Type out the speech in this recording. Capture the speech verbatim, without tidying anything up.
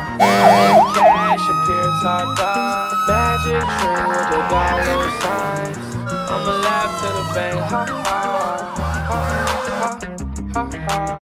Cash appears hot dog. Magic train with the dollar signs. I'ma laugh to the bank, ha ha, ha ha, ha ha.